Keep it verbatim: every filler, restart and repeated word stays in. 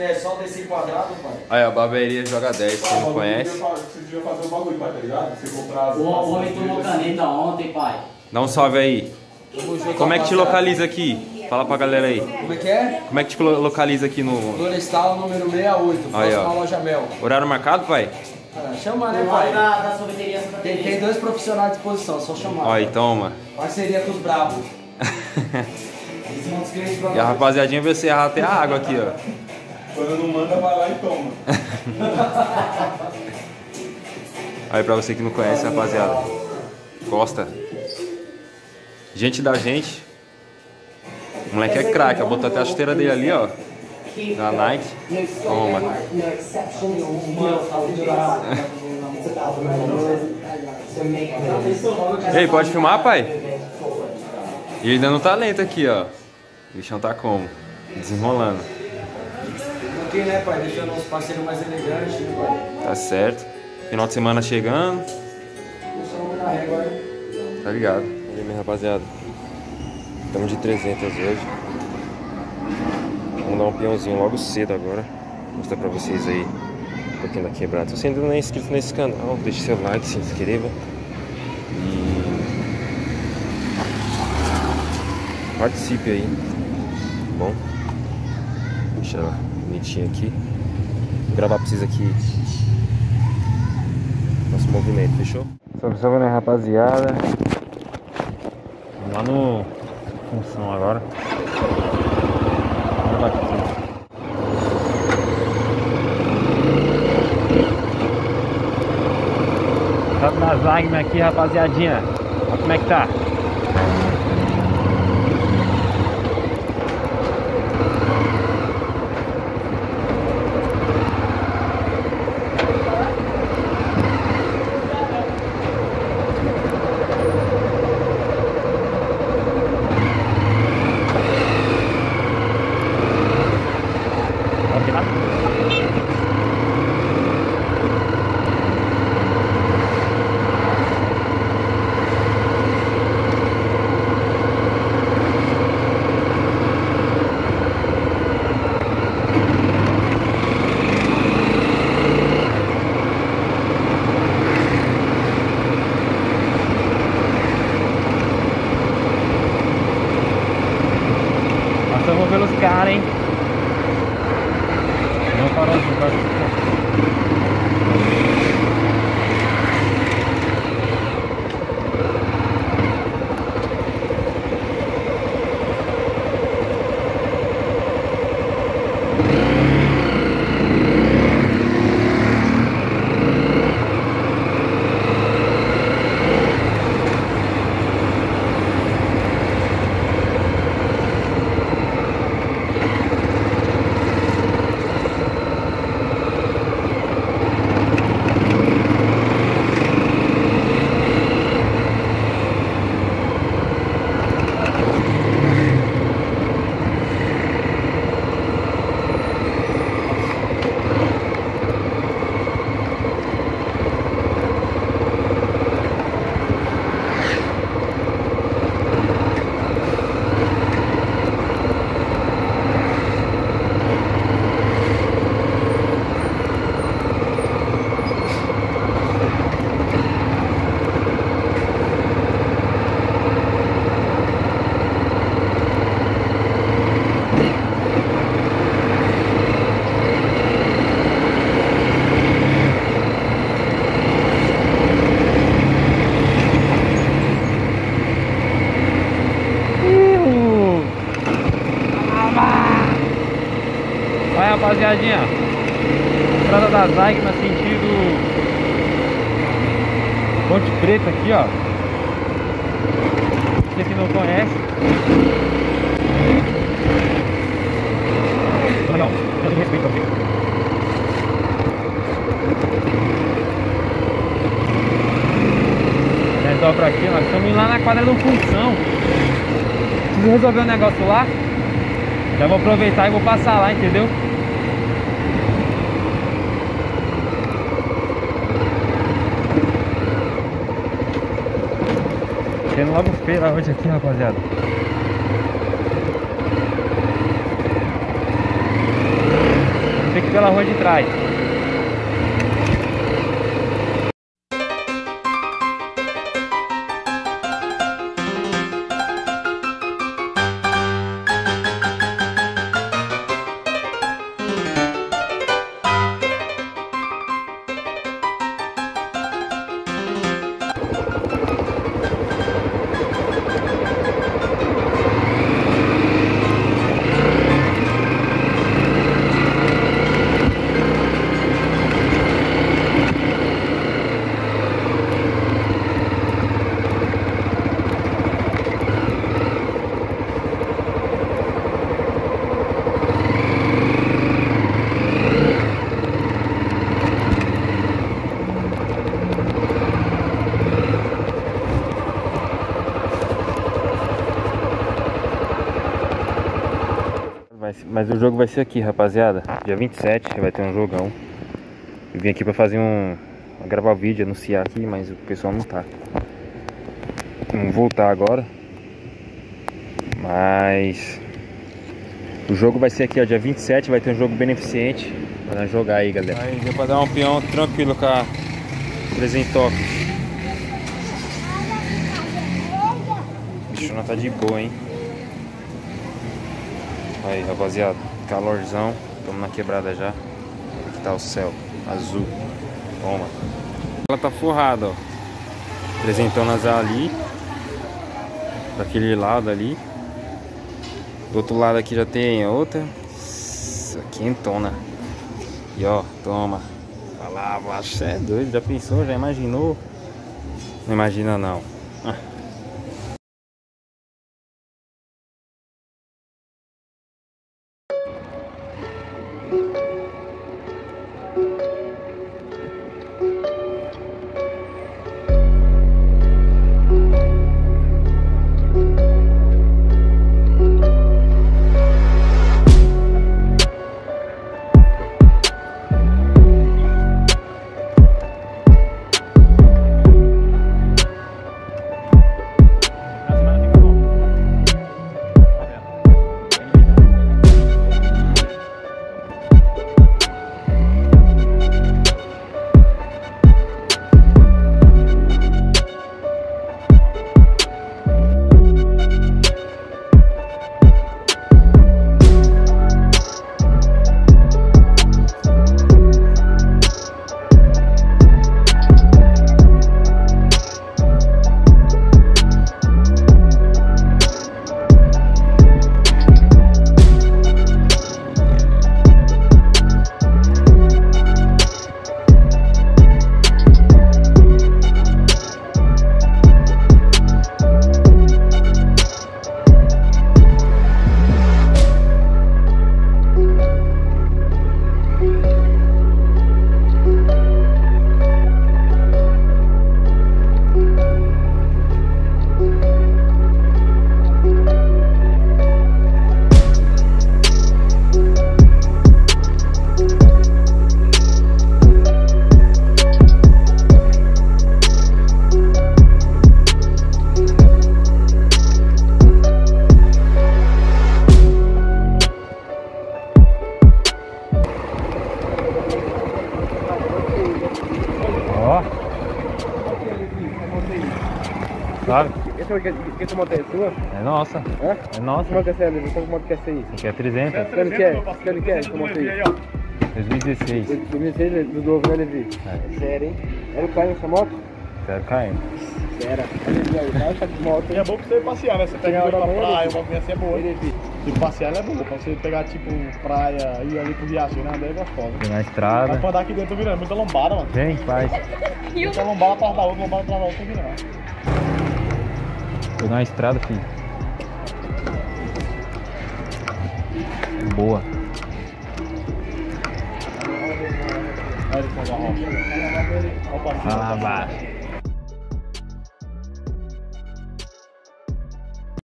é só desse quadrado, pai. Aí, a barbearia joga dez, você não conhece. Você devia fazer o bagulho, pai, tá ligado? Você comprar as... O homem tomou caneta ontem, pai. Dá um salve aí. Como é que te localiza aqui? Fala pra galera aí. Como é que é? Como é que te localiza aqui no... Florestal número sessenta e oito, Aí, ó. próximo à loja Mel. Horário marcado, pai? Ah, chama, né, O pai? homem da, da sorveteria Santa Tem, Teresa. tem dois profissionais à disposição, só chamar. Ó aí, toma. Parceria com os bravos. Eles mandam os clientes pra E a rapaziadinha vai ser até a água aqui, ó. Quando não manda, vai lá e toma. Aí pra você que não conhece, rapaziada. Gosta. Gente da gente. O moleque é craque, ó. Botou até a chuteira dele ali, ó. Da Nike. Toma. Ei, pode filmar, pai? E ainda não tá lento aqui, ó. O bichão tá como? Desenrolando. aqui, né, pai? Deixando os parceiros mais elegantes, né, pai? Tá certo. Final de semana chegando. Deixando na régua, né? Tá ligado. Olha, minha rapaziada. Estamos de trezentos hoje. Vamos dar um peãozinho logo cedo agora. Vou mostrar pra vocês aí um pouquinho da quebrada. Se você ainda não é inscrito nesse canal, deixe seu like, se inscreva. E participe aí. Tá bom? Deixa ela bonitinha aqui. Vou gravar pra vocês aqui nosso movimento, fechou? Salve, salve, né, rapaziada? Vamos lá no função agora. Vamos aqui. Tá nas lágrimas aqui, rapaziadinha. Olha como é que tá. Passamos pelos caras, hein? Não parou de jogar. Vai, rapaziadinha, Estrada das Águias, sentido Ponte Preta aqui, ó. Você que não conhece. Legal, eu tenho respeito aqui. Dobra aqui, nós estamos indo lá na quadra do Função. Preciso resolver um negócio lá. Já vou aproveitar e vou passar lá, entendeu? Tendo logo feira hoje aqui, rapaziada. pela rua de trás. Mas o jogo vai ser aqui, rapaziada. Dia vinte e sete vai ter um jogão. Eu vim aqui pra fazer um... Pra gravar vídeo, anunciar aqui, mas o pessoal não tá. Vamos voltar agora. Mas... O jogo vai ser aqui, ó. Dia vinte e sete vai ter um jogo beneficente pra nós jogar aí, galera. Aí deu pra dar um peão tranquilo com a Presentox. O bicho não tá de boa, hein. Aí, rapaziada, calorzão, estamos na quebrada já. Aqui tá o céu, azul. Toma. Ela tá forrada, ó. Presentonas ali. Daquele lado ali. Do outro lado aqui já tem outra. Isso, quentona. E ó, toma. Falar, você é doido, já pensou, já imaginou? Não imagina não. Ah. Sabe? Essa que, que essa moto é sua? É nossa. Hã? É nossa. Que moto é essa, Levi? Qual moto que é essa aí? Aqui é trezentos. Que ano que é? Que ano que é essa moto aí? dois mil e dezesseis. dois mil e dezesseis, do novo, né, Levi? É. Sério, hein? Era o Caio essa moto? Zero km. Era. Levi, aí, vai achar de moto. E é bom pra você passear, né? Você pegar pra praia, uma coisa assim é boa. Levi. Tipo, passear é bom. Pra você pegar, tipo, praia, ir ali pro riacho, né? Daí é gostoso. Fui na Mas estrada. pra andar aqui dentro virando muita lombada, mano. Vem, faz. Muita lombada atrás da outra, lombada atrás da outra virando. Fui na estrada, filho. Boa. Olha ele com a rocha. Olha o passeio. Ah, vai.